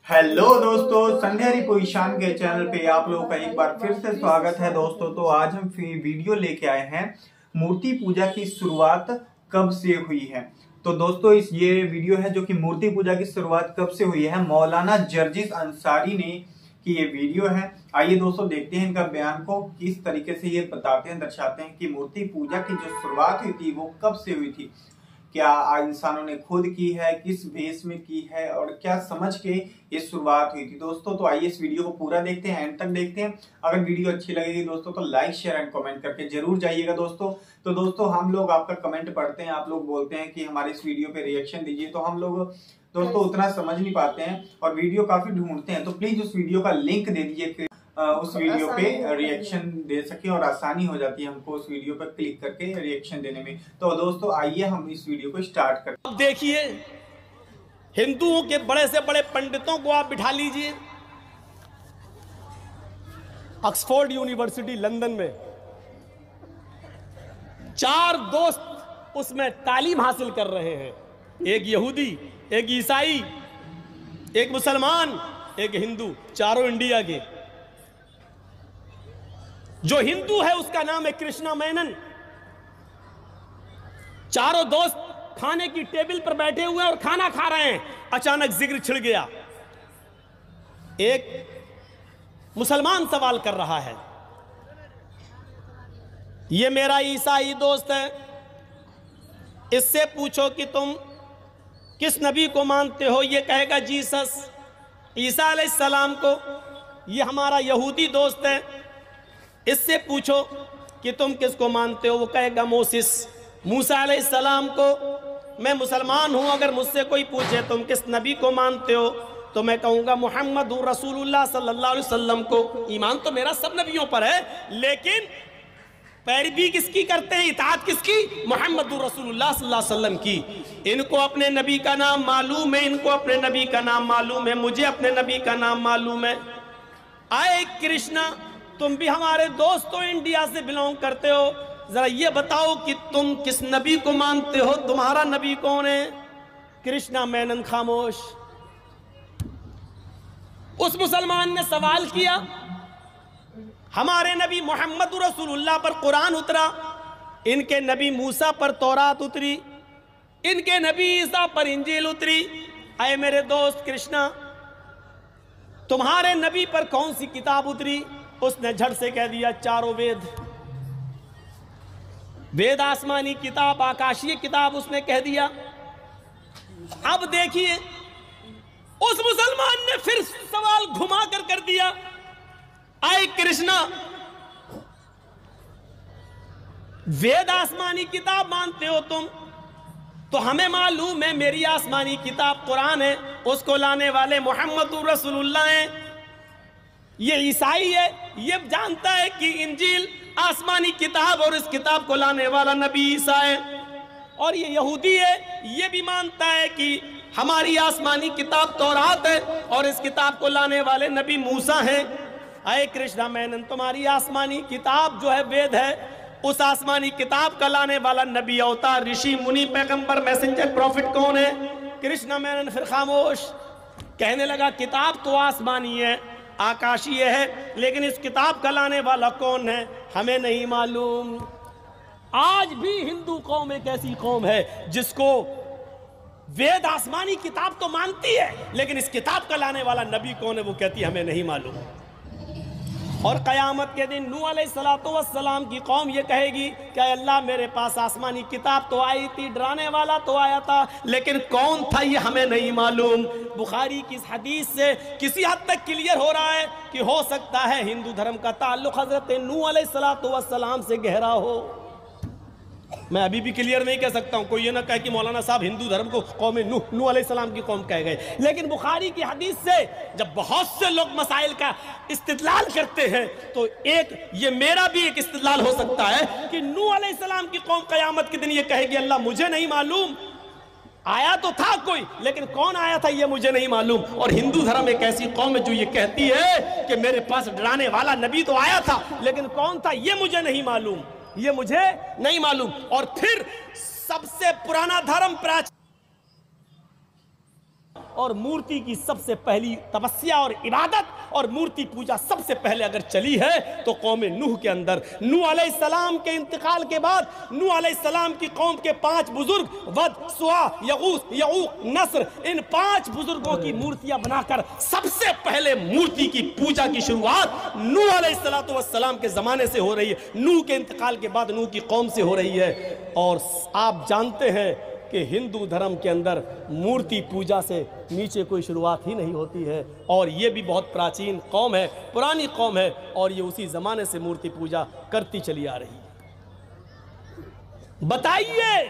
Hello दोस्तों, संध्या reposition के channel पे आप लोगों का एक बार फिर से स्वागत है। दोस्तों तो आज हम वीडियो लेके आए हैं मूर्ति पूजा की शुरुआत कब से हुई है। तो दोस्तों ये वीडियो है जो कि मूर्ति पूजा की शुरुआत कब से हुई है। मौलाना जर्जिस अंसारी ने की ये वीडियो है। आइए दोस्तों देखते हैं इनका बयान को, किस तरीके से ये बताते हैं, दर्शाते हैं कि मूर्ति पूजा की जो शुरुआत हुई थी वो कब से हुई थी, क्या इंसानों ने खुद की है, किस भेष में की है और क्या समझ के ये शुरुआत हुई थी। दोस्तों तो आइए इस वीडियो को पूरा देखते हैं, एंड तक देखते हैं। अगर वीडियो अच्छी लगेगी दोस्तों तो लाइक शेयर एंड कमेंट करके जरूर जाइएगा दोस्तों। तो दोस्तों हम लोग आपका कमेंट पढ़ते हैं, आप लोग बोलते हैं कि हमारे इस वीडियो पे रिएक्शन दीजिए, तो हम लोग दोस्तों उतना समझ नहीं पाते हैं और वीडियो काफी ढूंढते हैं। तो प्लीज उस वीडियो का लिंक दे दीजिए, उस वीडियो पे रिएक्शन दे सके और आसानी हो जाती है हमको उस वीडियो पर क्लिक करके रिएक्शन देने में। तो दोस्तों आइए हम इस वीडियो को स्टार्ट करते हैं। अब देखिए, हिंदुओं के बड़े से बड़े पंडितों को आप बिठा लीजिए ऑक्सफोर्ड यूनिवर्सिटी लंदन में, 4 दोस्त उसमें तालीम हासिल कर रहे हैं, एक यहूदी, एक ईसाई, एक मुसलमान, एक हिंदू, चारों इंडिया के। जो हिंदू है उसका नाम है कृष्णा मेनन। चारों दोस्त खाने की टेबल पर बैठे हुए और खाना खा रहे हैं, अचानक जिक्र छिड़ गया। एक मुसलमान सवाल कर रहा है, ये मेरा ईसाई दोस्त है, इससे पूछो कि तुम किस नबी को मानते हो। ये कहेगा जीसस, ईसा अलैहिस्सलाम को। ये हमारा यहूदी दोस्त है, इससे पूछो कि तुम किसको मानते हो। वो कहेगा मोसेस, मूसा अलैहिस्सलाम को। मैं मुसलमान हूं, अगर मुझसे कोई पूछे तुम किस नबी को मानते हो तो मैं कहूंगा मुहम्मद रसूलुल्लाह सल्लल्लाहु अलैहि वसल्लम को। ईमान तो मेरा सब नबियों पर है, लेकिन पैरवी किसकी करते हैं, इताअत किसकी? मुहम्मद रसूलुल्लाह सल्लल्लाहु अलैहि वसल्लम की। इनको अपने नबी का नाम मालूम है, इनको अपने नबी का नाम मालूम है, मुझे अपने नबी का नाम मालूम है। आए कृष्णा, तुम भी हमारे दोस्तों इंडिया से बिलोंग करते हो, जरा ये बताओ कि तुम किस नबी को मानते हो, तुम्हारा नबी कौन है? कृष्णा मेनन खामोश। उस मुसलमान ने सवाल किया, हमारे नबी मोहम्मद रसूलुल्लाह पर कुरान उतरा, इनके नबी मूसा पर तौरात उतरी, इनके नबी ईसा पर इंजील उतरी। आए मेरे दोस्त कृष्णा, तुम्हारे नबी पर कौन सी किताब उतरी? उसने झट से कह दिया चारों वेद। वेद आसमानी किताब, आकाशीय किताब, उसने कह दिया। अब देखिए उस मुसलमान ने फिर सवाल घुमा कर दिया, आए कृष्णा, वेद आसमानी किताब मानते हो तुम, तो हमें मालूम है मेरी आसमानी किताब कुरान है, उसको लाने वाले मोहम्मद रसूलुल्लाह हैं। ये ईसाई है, ये जानता है कि इंजील आसमानी किताब और इस किताब को लाने वाला नबी ईसा है। और ये यहूदी है, ये भी मानता है कि हमारी आसमानी किताब तौरात है और इस किताब को लाने वाले नबी मूसा हैं। अरे कृष्णा मेनन, तुम्हारी आसमानी किताब जो है वेद है, उस आसमानी किताब का लाने वाला नबी, अवतार, ऋषि, मुनि, पैगंबर, मैसेंजर, प्रॉफिट कौन है? कृष्णा मेनन फिर खामोश। कहने लगा किताब तो आसमानी है, आकाशीय है, लेकिन इस किताब का लाने वाला कौन है हमें नहीं मालूम। आज भी हिंदू कौम एक ऐसी कौम है जिसको वेद आसमानी किताब तो मानती है, लेकिन इस किताब का लाने वाला नबी कौन है वो कहती है हमें नहीं मालूम। और कयामत के दिन नूह अलैहिस्सलातु वस्सलाम की कौम ये कहेगी कि अल्लाह मेरे पास आसमानी किताब तो आई थी, डराने वाला तो आया था, लेकिन कौन था ये हमें नहीं मालूम। बुखारी की इस हदीस से किसी हद तक क्लियर हो रहा है कि हो सकता है हिंदू धर्म का ताल्लुक हजरत नूह अलैहिस्सलातु वस्सलाम से गहरा हो। मैं अभी भी क्लियर नहीं कह सकता हूं, कोई ये ना कहे कि मौलाना साहब हिंदू धर्म को कौम नूह अलैहिस्सलाम की कौम कह गए। लेकिन बुखारी की हदीस से जब बहुत से लोग मसाइल का इस्तिदलाल करते हैं तो एक ये मेरा भी एक इस्तिदलाल हो सकता है कि नूह अलैहिस्सलाम की कौम कयामत के दिन ये कहेगी अल्लाह मुझे नहीं मालूम, आया तो था कोई, लेकिन कौन आया था ये मुझे नहीं मालूम। और हिंदू धर्म एक ऐसी कौम है जो ये कहती है कि मेरे पास डराने वाला नबी तो आया था, लेकिन कौन था ये मुझे नहीं मालूम, ये मुझे नहीं मालूम। और फिर सबसे पुराना धर्म प्राचीन और मूर्ति की सबसे पहली तपस्या और इबादत और मूर्ति पूजा सबसे पहले अगर चली है तो कौम नूह के अंदर। नूह अलैहिस्सलाम के इंतकाल के बाद नूह अलैहिस्सलाम की कौम के 5 बुजुर्ग वद, सुआ, यगूस, यऊक, नस्र, इन 5 बुजुर्गों की मूर्तियां बनाकर सबसे पहले मूर्ति की पूजा की शुरुआत नूह अलैहिस्सलाम के जमाने से हो रही है। नूह के इंतकाल के बाद नूह की कौम से हो रही है। और आप जानते हैं कि हिंदू धर्म के अंदर मूर्ति पूजा से नीचे कोई शुरुआत ही नहीं होती है। और ये भी बहुत प्राचीन कौम है, पुरानी कौम है, और ये उसी ज़माने से मूर्ति पूजा करती चली आ रही है। बताइए,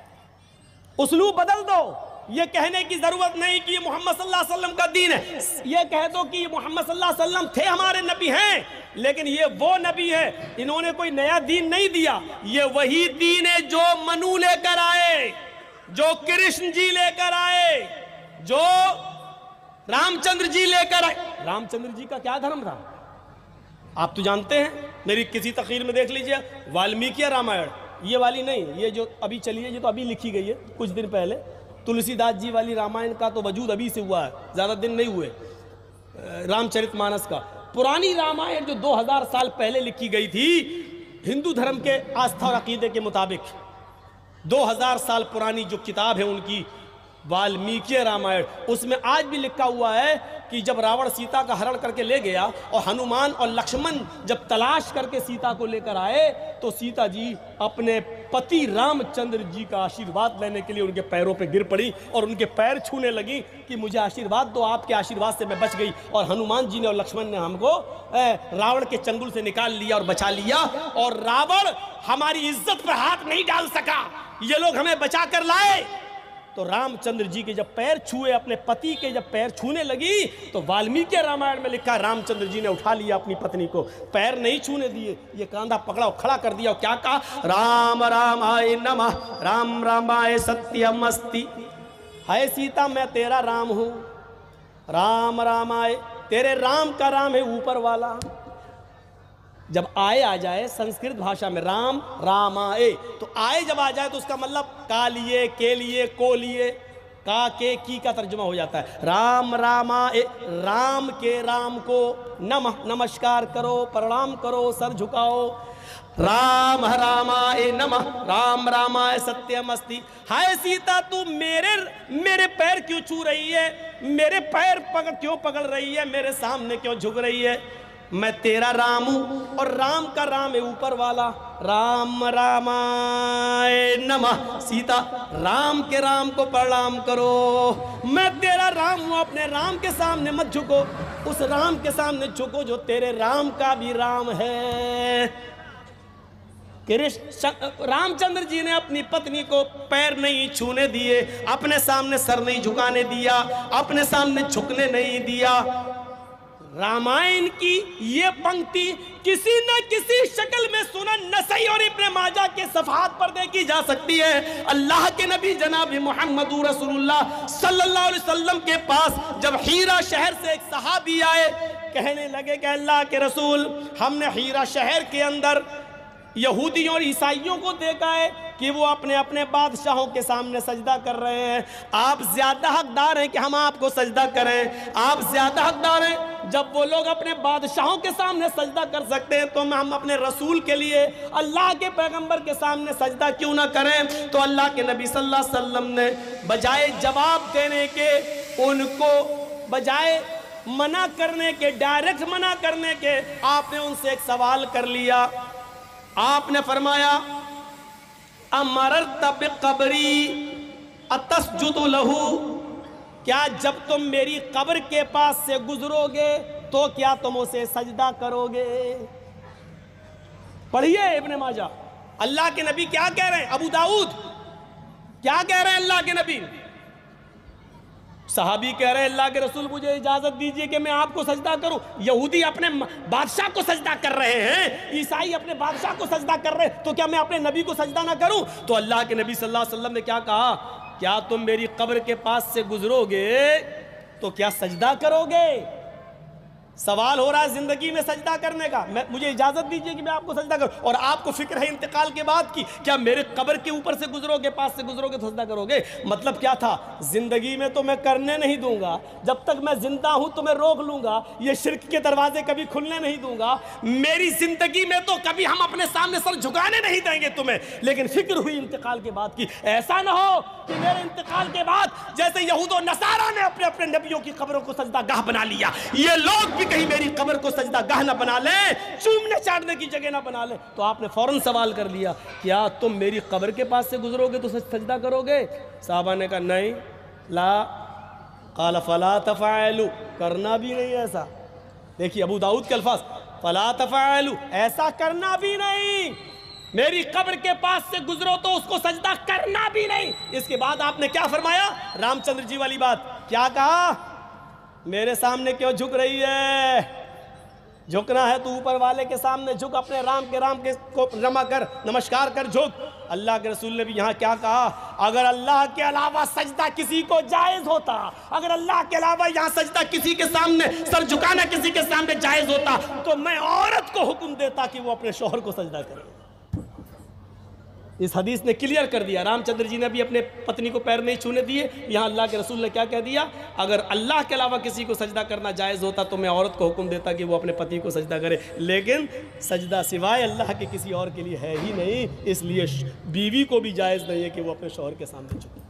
उसलूब बदल दो। ये कहने की ज़रूरत नहीं कि ये मोहम्मद सल्लल्लाहु अलैहि वसल्लम का दीन है। ये कह दो कि मोहम्मद सल्लल्लाहु अलैहि वसल्लम थे, हमारे नबी हैं, लेकिन ये वो नबी है, इन्होंने कोई नया दीन नहीं दिया। ये वही दीन है जो मनु लेकर आए, जो कृष्ण जी लेकर आए, जो रामचंद्र जी लेकर आए। रामचंद्र जी का क्या धर्म था आप तो जानते हैं, मेरी किसी तकरीर में देख लीजिए, वाल्मीकि रामायण, ये वाली नहीं, ये जो अभी चली है, ये तो अभी लिखी गई है कुछ दिन पहले। तुलसीदास जी वाली रामायण का तो वजूद अभी से हुआ है, ज़्यादा दिन नहीं हुए। रामचरितमानस का पुरानी रामायण जो 2000 साल पहले लिखी गई थी, हिंदू धर्म के आस्था और अकीदे के मुताबिक 2000 साल पुरानी जो किताब है उनकी, वाल्मीकि रामायण, उसमें आज भी लिखा हुआ है कि जब रावण सीता का हरण करके ले गया और हनुमान और लक्ष्मण जब तलाश करके सीता को लेकर आए, तो सीता जी अपने पति रामचंद्र जी का आशीर्वाद लेने के लिए उनके पैरों पे गिर पड़ी और उनके पैर छूने लगी कि मुझे आशीर्वाद दो, आपके आशीर्वाद से मैं बच गई। और हनुमान जी ने और लक्ष्मण ने हमको रावण के चंगुल से निकाल लिया और बचा लिया, और रावण हमारी इज्जत पर हाथ नहीं डाल सका, ये लोग हमें बचा कर लाए। तो रामचंद्र जी के जब पैर छुए, अपने पति के जब पैर छूने लगी, तो वाल्मीकि रामायण में लिखा रामचंद्र जी ने उठा लिया अपनी पत्नी को, पैर नहीं छूने दिए, ये कांधा पकड़ा और खड़ा कर दिया और क्या कहा, राम रामाय नमः, राम रामाय सत्यम अस्ति। हाय सीता, मैं तेरा राम हूं, राम रामाय, तेरे राम का राम है ऊपर वाला। जब आए आ जाए संस्कृत भाषा में राम रामाए, तो आए जब आ जाए तो उसका मतलब का लिए, के लिए, को लिए, का के की का तर्जुमा हो जाता है। राम रामाए, राम के राम को नमः, नमस्कार करो, प्रणाम करो, सर झुकाओ। राम रामाय नमः, राम रामाय सत्यम अस्ति। हाय सीता, तू मेरे पैर क्यों छू रही है, मेरे पैर क्यों पकड़ रही है, मेरे सामने क्यों झुक रही है? मैं तेरा राम हूं और राम का राम है ऊपर वाला। राम रामाय नमः। सीता, राम के राम को प्रणाम करो, मैं तेरा राम हूं, अपने राम के सामने मत झुको, उस राम के सामने झुको जो तेरे राम का भी राम है। रामचंद्र जी ने अपनी पत्नी को पैर नहीं छूने दिए, अपने सामने सर नहीं झुकाने दिया, अपने सामने झुकने नहीं दिया। रामायण की ये पंक्ति किसी न किसी शक्ल में सुनन नसई और इब्ने माजा के सफ़हात पर देखी जा सकती है। अल्लाह के नबी जनाब मोहम्मद रसूलुल्लाह सल्लल्लाहु अलैहि वसल्लम के पास जब हीरा शहर से एक सहाबी आए, कहने लगे कि अल्लाह के रसूल, हमने हीरा शहर के अंदर यहूदियों और ईसाइयों को देखा है कि वो अपने अपने बादशाहों के सामने सजदा कर रहे हैं। आप ज्यादा हकदार हैं कि हम आपको सजदा करें, आप ज्यादा हकदार हैं। जब वो लोग अपने बादशाहों के सामने सजदा कर सकते हैं तो हम अपने रसूल के लिए, अल्लाह के पैगंबर के सामने सजदा क्यों ना करें? तो अल्लाह के नबी सल्लल्लाहु अलैहि वसल्लम ने बजाय जवाब देने के, उनको बजाय मना करने के, डायरेक्ट मना करने के, आपने उनसे एक सवाल कर लिया। आपने फरमाया, अमरत बिक़ब्री अतस्जुदु लहू, क्या जब तुम मेरी कब्र के पास से गुजरोगे तो क्या तुम उसे सजदा करोगे? पढ़िए इब्ने माजा, अल्लाह के नबी क्या कह रहे हैं, अबू दाऊद क्या कह रहे हैं अल्लाह के नबी? सहाबी कह रहे हैं, अल्लाह के रसूल मुझे इजाजत दीजिए कि मैं आपको सजदा करूं। यहूदी अपने बादशाह को सजदा कर रहे हैं, ईसाई अपने बादशाह को सजदा कर रहे हैं, तो क्या मैं अपने नबी को सजदा ना करूं? तो अल्लाह के नबी सल्लल्लाहु अलैहि वसल्लम ने क्या कहा, क्या तुम मेरी कब्र के पास से गुजरोगे तो क्या सजदा करोगे? सवाल हो रहा है जिंदगी में सजदा करने का, मुझे इजाजत दीजिए कि मैं आपको सजदा करूं। और आपको फिक्र है इंतकाल के बाद की, क्या मेरे कब्र के ऊपर से गुजरोगे, पास से गुजरोगे तो सजदा करोगे? मतलब क्या था, जिंदगी में तो मैं करने नहीं दूंगा, जब तक मैं जिंदा हूं तो मैं रोक लूंगा, ये शिर्क के दरवाजे कभी खुलने नहीं दूंगा, मेरी जिंदगी में तो कभी हम अपने सामने सर झुकाने नहीं देंगे तुम्हें। लेकिन फिक्र हुई इंतकाल के बाद की, ऐसा ना हो कि मेरे इंतकाल के बाद जैसे यहूद और नसारा ने अपने अपने नबियों की कब्रों को सजदा गाह बना लिया, ये लोग भी कहीं मेरी कब्र को सजदा गाह ना बना ले, चूमने चाटने की जगह ना बना ले। तो आपने फौरन सवाल कर लिया, क्या तुम मेरी कब्र के पास से गुजरोगे तो सजदा करोगे? साहबा ने कहा नहीं, ला काला फला तफालू, करना भी नहीं ऐसा। देखिए अबू दाऊद के अल्फाज, फला तफालू, ऐसा करना भी नहीं, मेरी कब्र के पास से गुजरो तो उसको सजदा करना भी नहीं। इसके बाद आपने क्या फरमाया, रामचंद्र जी वाली बात, क्या कहा, मेरे सामने क्यों झुक रही है? झुकना है तो ऊपर वाले के सामने झुक, अपने राम के को रमा कर, नमस्कार कर, झुक। अल्लाह के रसूल ने भी यहाँ क्या कहा, अगर अल्लाह के अलावा सजदा किसी को जायज होता, अगर अल्लाह के अलावा यहाँ सजदा किसी के सामने, सर झुकाना किसी के सामने जायज होता, तो मैं औरत को हुक्म देता कि वो अपने शौहर को सजदा करे। इस हदीस ने क्लियर कर दिया, रामचंद्र जी ने भी अपने पत्नी को पैर नहीं छूने दिए। यहाँ अल्लाह के रसूल ने क्या कह दिया, अगर अल्लाह के अलावा किसी को सजदा करना जायज़ होता तो मैं औरत को हुक्म देता कि वो अपने पति को सजदा करे। लेकिन सजदा सिवाय अल्लाह के किसी और के लिए है ही नहीं, इसलिए बीवी को भी जायज़ नहीं है कि वो अपने शौहर के सामने झुके।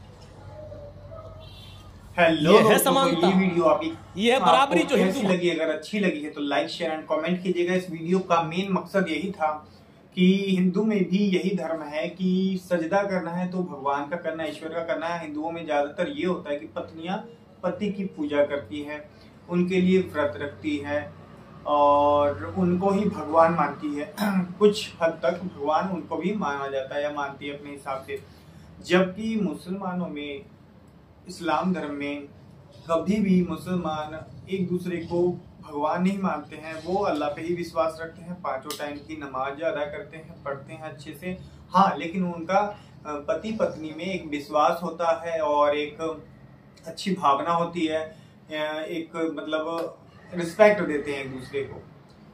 हेलो, ये है समानता, ये वीडियो आपकी, ये है बराबरी जो कैसी लगी? अगर अच्छी लगी है तो लाइक शेयर एंड कमेंट कीजिएगा। इस वीडियो का मेन मकसद यही था कि हिंदू में भी यही धर्म है कि सजदा करना है तो भगवान का करना है, ईश्वर का करना है। हिंदुओं में ज्यादातर ये होता है कि पत्नियां पति की पूजा करती है, उनके लिए व्रत रखती है और उनको ही भगवान मानती है। कुछ हद तक भगवान उनको भी माना जाता है या मानती है अपने हिसाब से। जबकि मुसलमानों में, इस्लाम धर्म में कभी भी मुसलमान एक दूसरे को भगवान नहीं मानते हैं, वो अल्लाह पे ही विश्वास रखते हैं, 5 टाइम की नमाज अदा करते हैं, पढ़ते हैं अच्छे से। हाँ, लेकिन उनका पति पत्नी में एक विश्वास होता है और एक अच्छी भावना होती है, एक मतलब रिस्पेक्ट देते हैं एक दूसरे को,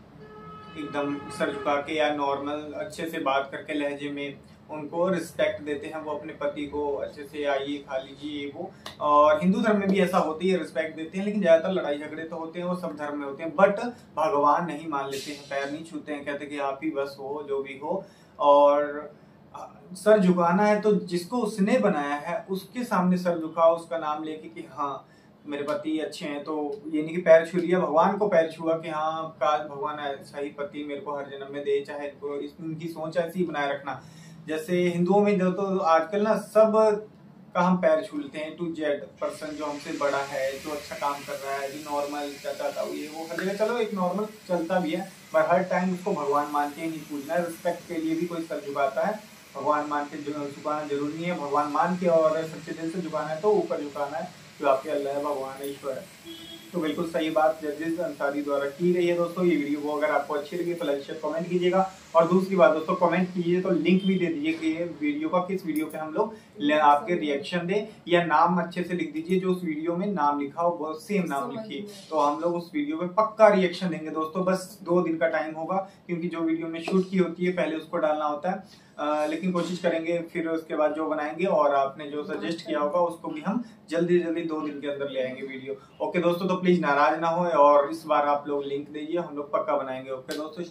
एकदम सर झुका के या नॉर्मल अच्छे से बात करके लहजे में उनको रिस्पेक्ट देते हैं। वो अपने पति को अच्छे से आइए खा लीजिए वो, और हिंदू धर्म में भी ऐसा होती है, रिस्पेक्ट देते हैं। लेकिन ज्यादातर लड़ाई झगड़े तो होते हैं, वो सब धर्म में होते हैं, बट भगवान नहीं मान लेते हैं, पैर नहीं छूते हैं, कहते कि आप ही बस हो, जो भी हो। और सर झुकाना है तो जिसको उसने बनाया है उसके सामने सर झुकाओ, उसका नाम लेके कि हाँ मेरे पति अच्छे हैं। तो ये नहीं कि पैर छू लिया, भगवान को पैर छुआ कि हाँ काश भगवान ऐसा ही पति मेरे को हर जन्म में दे, चाहे इनकी सोच ऐसी ही बनाए रखना। जैसे हिंदुओं में जो तो आजकल ना सब का हम पैर छूलते हैं, टू जेड पर्सन जो हमसे बड़ा है, जो अच्छा काम कर रहा है, जो नॉर्मल चाहता ये वो हर जगह, चलो एक नॉर्मल चलता भी है, पर हर टाइम उसको भगवान मान के नहीं पूजना है। रिस्पेक्ट के लिए भी कोई सर झुकाता है, भगवान मान के झुकाना जरूरी नहीं है। भगवान मान के और सच्चे दिल से झुकाना है तो ऊपर झुकाना है, जो आपके अल्लाह है, भगवान है, ईश्वर है। तो बिल्कुल सही बात जजिस अंसारी द्वारा की गई है। दोस्तों ये वीडियो को अगर आपको अच्छी लगी तो लाइक शेयर कमेंट कीजिएगा। और दूसरी बात दोस्तों, कमेंट कीजिए तो लिंक भी दे दीजिए कि ये वीडियो का किस वीडियो पे हम लोग आपके रिएक्शन दें, या नाम अच्छे से लिख दीजिए, जो उस वीडियो में नाम लिखा हो वो सेम नाम लिखिए, तो हम लोग उस वीडियो पे पक्का रिएक्शन देंगे। दोस्तों बस 2 दिन का टाइम होगा, क्योंकि जो वीडियो में शूट की होती है पहले उसको डालना होता है। लेकिन कोशिश करेंगे, फिर उसके बाद जो बनाएंगे और आपने जो सजेस्ट किया होगा उसको भी हम जल्दी 2 दिन के अंदर ले आएंगे वीडियो। ओके दोस्तों, तो प्लीज नाराज ना हो और इस बार आप लोग लिंक दीजिए, हम लोग पक्का बनाएंगे। ओके दोस्तों।